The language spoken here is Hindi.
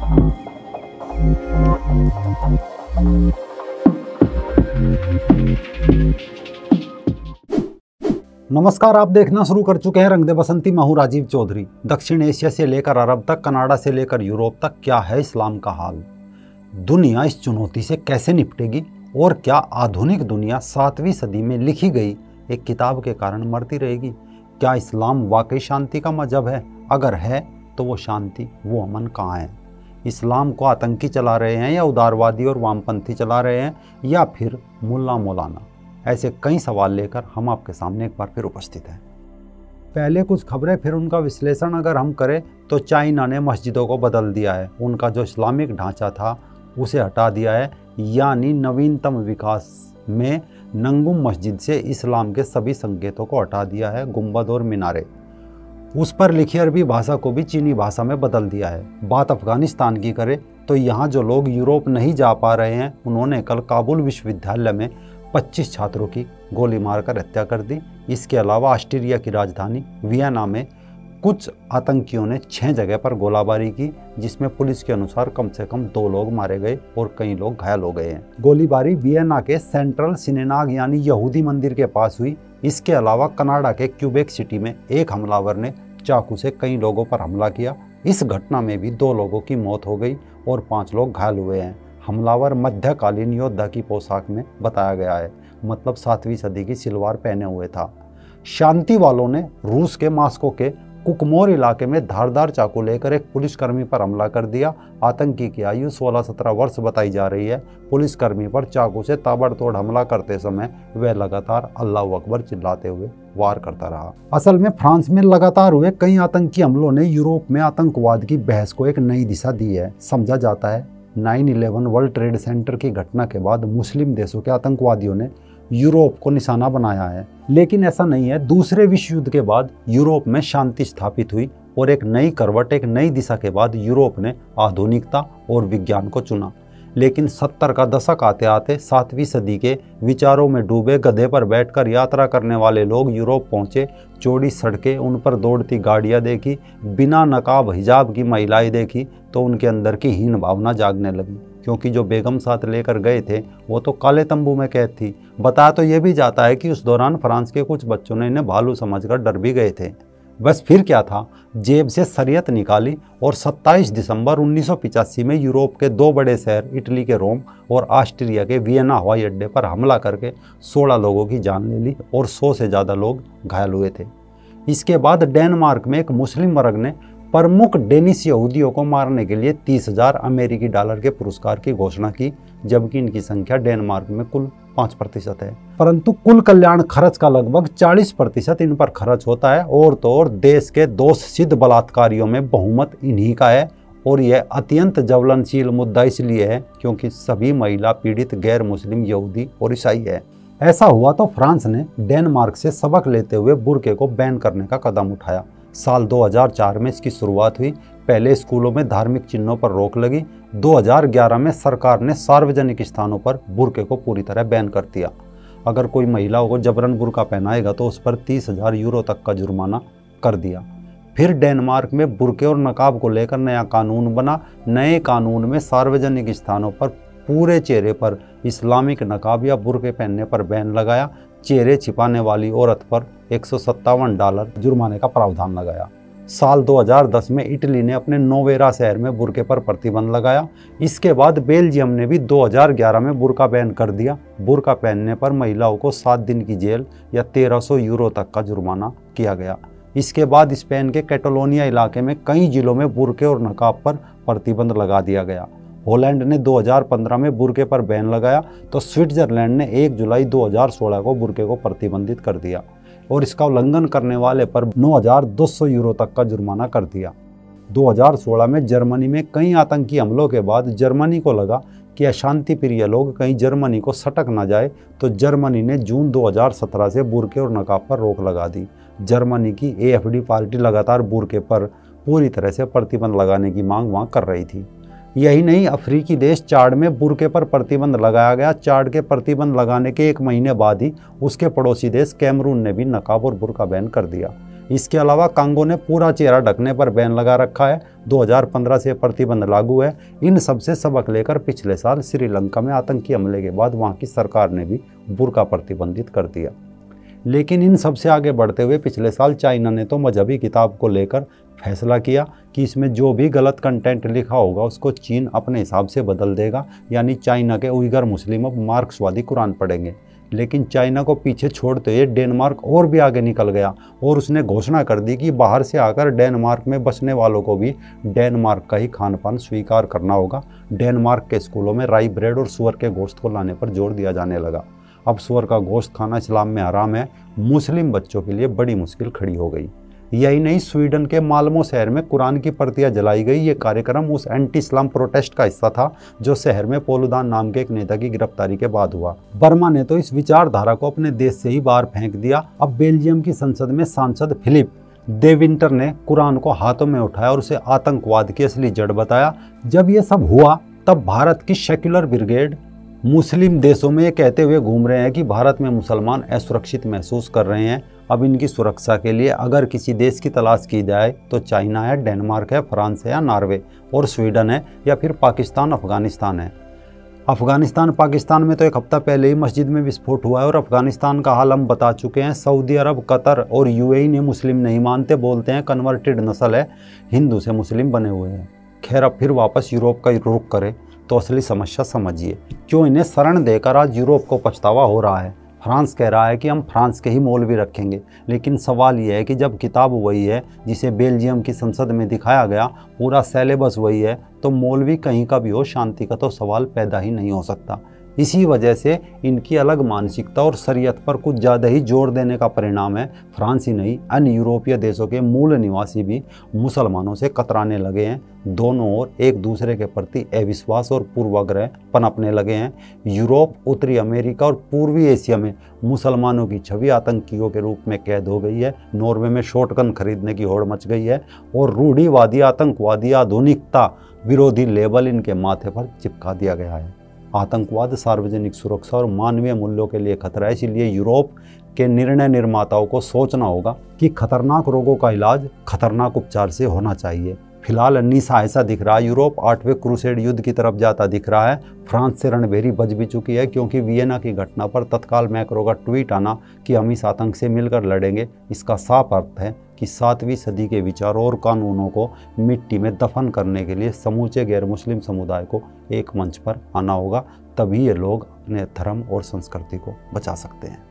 नमस्कार, आप देखना शुरू कर चुके हैं रंग दे बसंती। मैं हूं राजीव चौधरी। दक्षिण एशिया से लेकर अरब तक, कनाडा से लेकर यूरोप तक, क्या है इस्लाम का हाल? दुनिया इस चुनौती से कैसे निपटेगी? और क्या आधुनिक दुनिया 7वीं सदी में लिखी गई एक किताब के कारण मरती रहेगी? क्या इस्लाम वाकई शांति का मजहब है? अगर है तो वो शांति, वो अमन कहाँ है? इस्लाम को आतंकी चला रहे हैं या उदारवादी और वामपंथी चला रहे हैं, या फिर मुल्ला मौलाना? ऐसे कई सवाल लेकर हम आपके सामने एक बार फिर उपस्थित हैं। पहले कुछ खबरें, फिर उनका विश्लेषण अगर हम करें तो चाइना ने मस्जिदों को बदल दिया है। उनका जो इस्लामिक ढांचा था उसे हटा दिया है, यानी नवीनतम विकास में नंगुम मस्जिद से इस्लाम के सभी संकेतों को हटा दिया है। गुंबद और मीनारे, उस पर लिखी अरबी भाषा को भी चीनी भाषा में बदल दिया है। बात अफगानिस्तान की करें तो यहाँ जो लोग यूरोप नहीं जा पा रहे हैं, उन्होंने कल काबुल विश्वविद्यालय में 25 छात्रों की गोली मारकर हत्या कर दी। इसके अलावा ऑस्ट्रिया की राजधानी वियना में कुछ आतंकियों ने 6 जगह पर गोलाबारी की, जिसमें पुलिस के अनुसार कम से कम 2 लोग मारे गए और कई लोग घायल हो गए हैं। गोलीबारी वियना के सेंट्रल सिनेगाग यानी यहूदी मंदिर के पास हुई। इसके अलावा कनाडा के क्यूबेक सिटी में एक हमलावर ने चाकू से कई लोगों पर हमला किया। इस घटना में भी 2 लोगों की मौत हो गई और 5 लोग घायल हुए हैं। हमलावर मध्यकालीन योद्धा की पोशाक में बताया गया है, मतलब 7वीं सदी की सिलवार पहने हुए था। शांति वालों ने रूस के मास्को के कुकमोर इलाके में धारदार चाकू लेकर एक पुलिसकर्मी पर हमला कर दिया। आतंकी की आयु 16-17 वर्ष बताई जा रही है। पुलिसकर्मी पर चाकू से ताबड़तोड़ हमला करते समय वह लगातार अल्लाहू अकबर चिल्लाते हुए वार करता रहा। असल में फ्रांस में लगातार हुए कई आतंकी हमलों ने यूरोप में आतंकवाद की बहस को एक नई दिशा दी है। समझा जाता है 9/11 वर्ल्ड ट्रेड सेंटर की घटना के बाद मुस्लिम देशों के आतंकवादियों ने यूरोप को निशाना बनाया है, लेकिन ऐसा नहीं है। दूसरे विश्व युद्ध के बाद यूरोप में शांति स्थापित हुई और एक नई करवट, एक नई दिशा के बाद यूरोप ने आधुनिकता और विज्ञान को चुना। लेकिन 70 का दशक आते आते 7वीं सदी के विचारों में डूबे गधे पर बैठकर यात्रा करने वाले लोग यूरोप पहुंचे। चौड़ी सड़कें, उन पर दौड़ती गाड़ियां देखी, बिना नकाब हिजाब की महिलाएं देखी तो उनके अंदर की हीन भावना जागने लगी, क्योंकि जो बेगम साथ लेकर गए थे वो तो काले तंबू में कैद थी। बताया तो ये भी जाता है कि उस दौरान फ्रांस के कुछ बच्चों ने इन्हें भालू समझकर डर भी गए थे। बस फिर क्या था, जेब से शरीयत निकाली और 27 दिसंबर 1985 में यूरोप के 2 बड़े शहर इटली के रोम और ऑस्ट्रिया के वियना हवाई अड्डे पर हमला करके 16 लोगों की जान ले ली और 100 से ज़्यादा लोग घायल हुए थे। इसके बाद डेनमार्क में एक मुस्लिम वर्ग ने प्रमुख डेनिश यहूदियों को मारने के लिए 30,000 अमेरिकी डॉलर के पुरस्कार की घोषणा की, जबकि इनकी संख्या डेनमार्क में कुल 5% है। परंतु कुल कल्याण खर्च का लगभग 40% इन पर खर्च होता है। और तो और देश के दोष सिद्ध बलात्कारियों में बहुमत इन्हीं का है। और यह अत्यंत ज्वलनशील मुद्दा इसलिए है क्योंकि सभी महिला पीड़ित गैर मुस्लिम यहूदी और ईसाई है। ऐसा हुआ तो फ्रांस ने डेनमार्क से सबक लेते हुए बुर्के को बैन करने का कदम उठाया। साल 2004 में इसकी शुरुआत हुई। पहले स्कूलों में धार्मिक चिन्हों पर रोक लगी। 2011 में सरकार ने सार्वजनिक स्थानों पर बुर्के को पूरी तरह बैन कर दिया। अगर कोई महिलाओं को जबरन बुर्का पहनाएगा तो उस पर 30,000 यूरो तक का जुर्माना कर दिया। फिर डेनमार्क में बुर्के और नकाब को लेकर नया कानून बना। नए कानून में सार्वजनिक स्थानों पर पूरे चेहरे पर इस्लामिक नकाब या बुर्के पहनने पर बैन लगाया। चेहरे छिपाने वाली औरत पर $157 जुर्माने का प्रावधान लगाया। साल 2010 में इटली ने अपने नोवेरा शहर में बुर्के पर प्रतिबंध लगाया। इसके बाद बेल्जियम ने भी 2011 में बुर्का बैन कर दिया। बुर्का पहनने पर महिलाओं को 7 दिन की जेल या 1300 यूरो तक का जुर्माना किया गया। इसके बाद स्पेन के कैटलोनिया इलाके में कई जिलों में बुर्के और नकाब पर प्रतिबंध लगा दिया गया। हॉलैंड ने 2015 में बुर्के पर बैन लगाया तो स्विट्जरलैंड ने 1 जुलाई 2016 को बुर्के को प्रतिबंधित कर दिया और इसका उल्लंघन करने वाले पर 9,200 यूरो तक का जुर्माना कर दिया। 2016 में जर्मनी में कई आतंकी हमलों के बाद जर्मनी को लगा कि अशांति प्रिय लोग कहीं जर्मनी को सटक न जाए, तो जर्मनी ने जून 2017 से बुर्के और नकाब पर रोक लगा दी। जर्मनी की AfD पार्टी लगातार बुर्के पर पूरी तरह से प्रतिबंध लगाने की मांग वहाँ कर रही थी। यही नहीं, अफ्रीकी देश चाड में बुर्के पर प्रतिबंध लगाया गया। चाड के प्रतिबंध लगाने के 1 महीने बाद ही उसके पड़ोसी देश कैमरून ने भी नकाब और बुर्का बैन कर दिया। इसके अलावा कांगो ने पूरा चेहरा ढकने पर बैन लगा रखा है। 2015 से प्रतिबंध लागू है। इन सबसे सबक लेकर पिछले साल श्रीलंका में आतंकी हमले के बाद वहां की सरकार ने भी बुर्का प्रतिबंधित कर दिया। लेकिन इन सबसे आगे बढ़ते हुए पिछले साल चाइना ने तो मजहबी किताब को लेकर फैसला किया कि इसमें जो भी गलत कंटेंट लिखा होगा उसको चीन अपने हिसाब से बदल देगा, यानी चाइना के उइगर मुस्लिम अब मार्क्सवादी कुरान पढ़ेंगे। लेकिन चाइना को पीछे छोड़ते हुए डेनमार्क और भी आगे निकल गया और उसने घोषणा कर दी कि बाहर से आकर डेनमार्क में बसने वालों को भी डेनमार्क का ही खान पान स्वीकार करना होगा। डेनमार्क के स्कूलों में राई ब्रेड और सुअर के गोश्त को लाने पर जोर दिया जाने लगा। अब सुअर का गोश्त खाना इस्लाम में हराम है। मुस्लिम बच्चों के लिए बड़ी मुश्किल खड़ी हो गई। यही नहीं, स्वीडन के माल्मो शहर में कुरान की प्रतियां जलाई गई। ये कार्यक्रम उस एंटी इस्लाम प्रोटेस्ट का हिस्सा था जो शहर में पोलुदान नाम के एक नेता की गिरफ्तारी के बाद हुआ। बर्मा ने तो इस विचारधारा को अपने देश से ही बाहर फेंक दिया। अब बेल्जियम की संसद में सांसद फिलिप दे विंटर ने कुरान को हाथों में उठाया और उसे आतंकवाद की असली जड़ बताया। जब ये सब हुआ तब भारत की सेक्युलर ब्रिगेड मुस्लिम देशों में ये कहते हुए घूम रहे हैं कि भारत में मुसलमान असुरक्षित महसूस कर रहे हैं। अब इनकी सुरक्षा के लिए अगर किसी देश की तलाश की जाए तो चाइना है, डेनमार्क है, फ्रांस है या नॉर्वे, और स्वीडन है, या फिर पाकिस्तान, अफगानिस्तान है। अफगानिस्तान पाकिस्तान में तो एक हफ्ता पहले ही मस्जिद में विस्फोट हुआ है और अफगानिस्तान का हाल हम बता चुके हैं। सऊदी अरब, कतर और यूएई ने मुस्लिम नहीं मानते, बोलते हैं कन्वर्टेड नस्ल है, हिंदू से मुस्लिम बने हुए हैं। खैर, अब फिर वापस यूरोप का रुख करें तो असली समस्या समझिए, क्यों इन्हें शरण देकर आज यूरोप को पछतावा हो रहा है। फ्रांस कह रहा है कि हम फ्रांस के ही मौलवी रखेंगे, लेकिन सवाल यह है कि जब किताब वही है जिसे बेल्जियम की संसद में दिखाया गया, पूरा सिलेबस वही है, तो मौलवी कहीं का भी हो, शांति का तो सवाल पैदा ही नहीं हो सकता। इसी वजह से इनकी अलग मानसिकता और शरीयत पर कुछ ज़्यादा ही जोर देने का परिणाम है फ्रांस ही नहीं, अन्य यूरोपीय देशों के मूल निवासी भी मुसलमानों से कतराने लगे हैं। दोनों ओर एक दूसरे के प्रति अविश्वास और पूर्वाग्रह पनपने लगे हैं। यूरोप, उत्तरी अमेरिका और पूर्वी एशिया में मुसलमानों की छवि आतंकियों के रूप में कैद हो गई है। नॉर्वे में शॉटगन खरीदने की होड़ मच गई है और रूढ़िवादी, आतंकवादी, आधुनिकता विरोधी लेबल इनके माथे पर चिपका दिया गया है। आतंकवाद सार्वजनिक सुरक्षा और मानवीय मूल्यों के लिए खतरा है। इसलिए यूरोप के निर्णय निर्माताओं को सोचना होगा कि खतरनाक रोगों का इलाज खतरनाक उपचार से होना चाहिए। फिलहाल अन्नीसा ऐसा दिख रहा है, यूरोप 8वें क्रूसेड युद्ध की तरफ जाता दिख रहा है। फ्रांस से रणभेरी बज भी चुकी है, क्योंकि वियना की घटना पर तत्काल मैक्रो का ट्वीट आना कि हम इस आतंक से मिलकर लड़ेंगे, इसका साफ अर्थ है कि 7वीं सदी के विचारों और कानूनों को मिट्टी में दफन करने के लिए समूचे गैर मुस्लिम समुदाय को एक मंच पर आना होगा। तभी ये लोग अपने धर्म और संस्कृति को बचा सकते हैं।